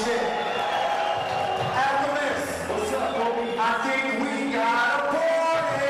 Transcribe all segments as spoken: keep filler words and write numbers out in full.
shit. Alchemist, what's up, homie? I think we got a party.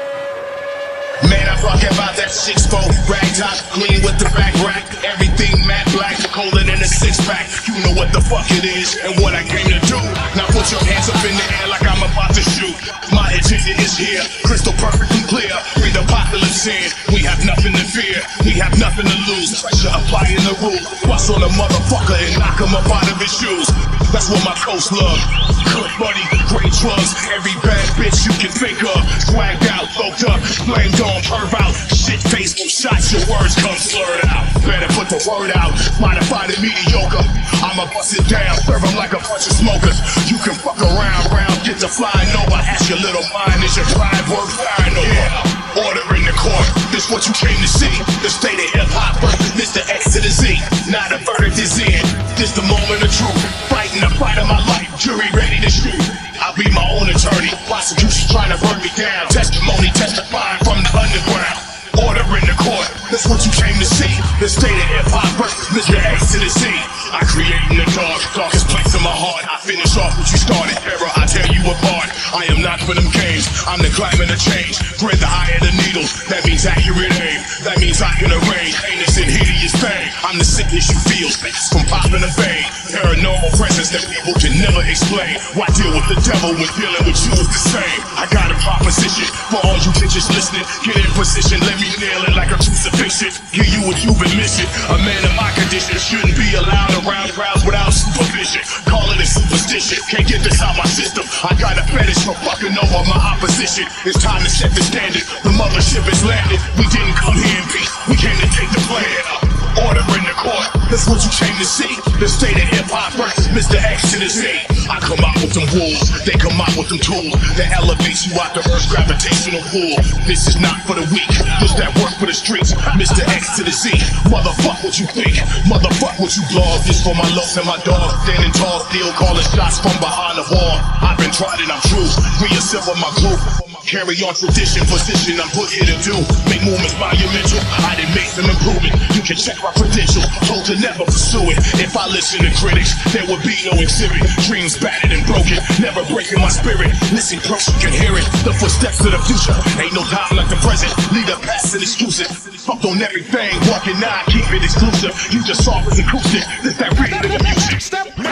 Man, I'm talking about that six four rag top, clean with the back rack. Everything matte black, colder than a six pack. You know what the fuck it is and what I came to do. Now put your hands up in the air like I'm about to shoot. My agenda is here, crystal perfectly clear. Read apocalypse in, we have nothing to fear. We have nothing to lose. Pressure applying the rule. Bust on a motherfucker and knock him up out of his shoes. That's what my coast love. Good money, great drugs. Every bad bitch you can think of. Swagged out, folked up, flamed on, perv out. Shit face from shots, your words come slurred out. Better put the word out. Modify the mediocre. I'ma bust it down, serve them like a bunch of smokers. You can fuck around, round, get to flying over. Ask your little mind, is your pride worth flying over? Yeah. Order in the court, this what you came to see. The state of hip-hop versus Mister X to the Z. Not a verdict is in, this the moment of truth. Fighting the fight of my life, jury ready to shoot. I'll be my own attorney, prosecution trying to burn me down. Testimony testifying from the underground. Order in the court, that's what you came to see. The state of hip-hop versus Mister X to the Z. I create in the dark, darkest place in my heart. I finish off what you started, error, I tear you apart. I am not for them games, I'm the climate of change. Thread the eye of the needle, that means accurate aim. That means I can arrange heinous and hideous pain. I'm the sickness you feel, space from popping a vein. Paranormal presence that people can never explain. Why deal with the devil when dealing with you is the same? I got a proposition for all you bitches listening. Get in position, let me nail it like a crucifixion. Give you what you've been missing. A man in my condition shouldn't be allowed around crowds without supervision. Call it a superstition, can't get this out my system. I got a fetish for fucking over my opposition. It's time to set the standard, the mothership is landed. We didn't come here in peace, we came to take the plan. Order in the court, that's what you came to see. The state of hip-hop versus Mister X to the Z. I come out with them wolves, they come out with them tools that elevates you out the earth's gravitational pull. This is not for the weak, this that work for the streets. Mister X to the Z, motherfuck what you think, motherfuck what you blog. This for my locs and my dog, standing tall, still calling shots from behind the wall. I've been tried and I'm true, reassemble my group. Carry on tradition, position I'm put here to do. Make movements monumental, I done made some improvement. You can check my credential, told to never pursue it. If I listen to critics, there would be no exhibit. Dreams battered and broken, never breaking my spirit. Listen close, you can hear it, the footsteps of the future. Ain't no time like the present, leave the past and exclusive. Fucked on everything, walking now, keep it exclusive. You just saw it's acoustic, this that real nigga music.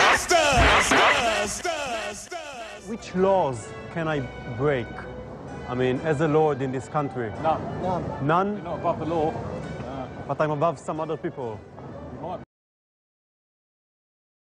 Which laws can I break? I mean, as a lord in this country? None. None. None? You're not above the law. But I'm above some other people.